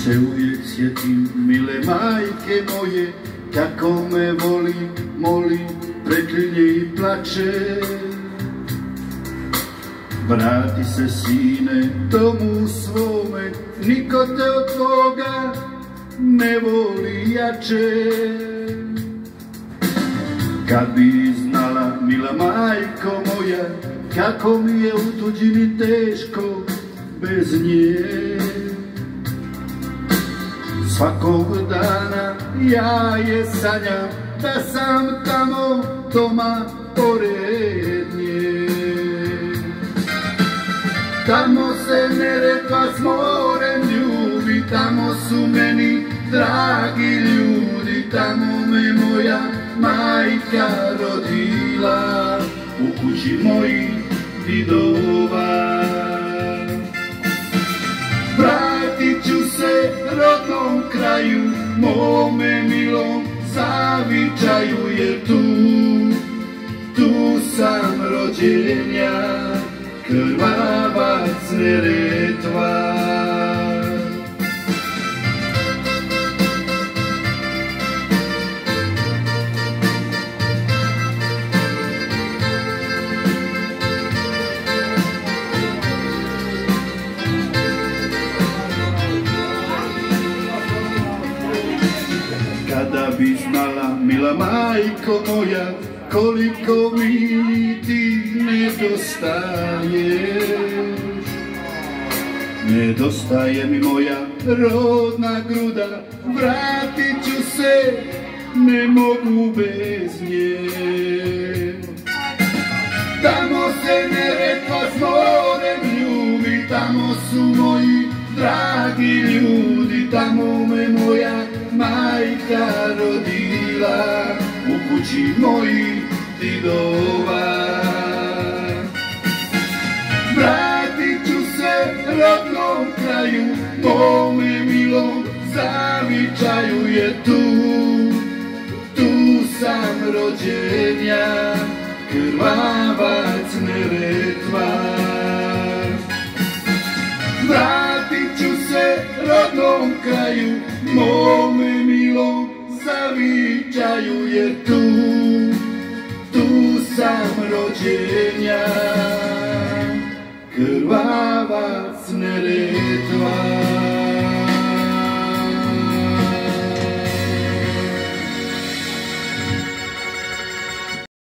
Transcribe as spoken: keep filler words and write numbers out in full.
se uvijek sjetim mile majke moje, kako me voli, moli, preklinje i plače. Vrati se, sine, domu svome, niko te od tvoga ne voli jače. Kad bi znala, mila majko moja, kako mi je u tuđini teško bez nje. Svakog dana ja je sanjam da sam tamo doma pored nje. Tamo se Neretva s morem ljubi, tamo su meni dragi ljudi, tamo me moja majka rodila u kući mojih didova. Vratit ću se rodnom kraju, mome milom zavičaju, jer tu, tu sam rođen ja, krvavac Neretva. Kada bi znala, mila majko moja, koliko mi ti nedostaješ. Nedostaje mi moja rodna gruda, vratit ću se, ne mogu bez nje. Tamo se Neretva s morem ljubi, tamo su moji dragi ljudi, tamo me moja majka rodila u kući mojih didova. Vratit ću se rodnom kraju, mome milom zavičaju, jer tu, tu sam rođen ja, krvavac Neretva. Vratit ću se rodnom kraju, mome milom zavičaju, jer tu, tu sam rođen ja, krvavac Neretva.